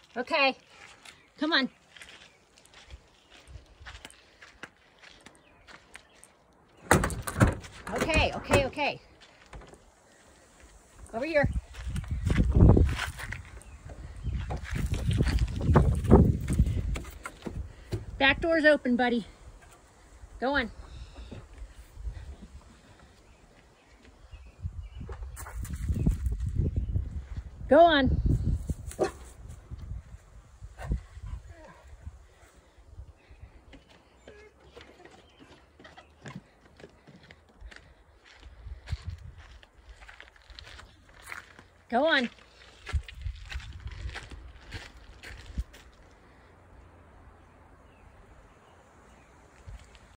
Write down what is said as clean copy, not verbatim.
Okay, come on. Okay, okay, okay. Over here. Back door's open, buddy. Go on. Go on. Go on.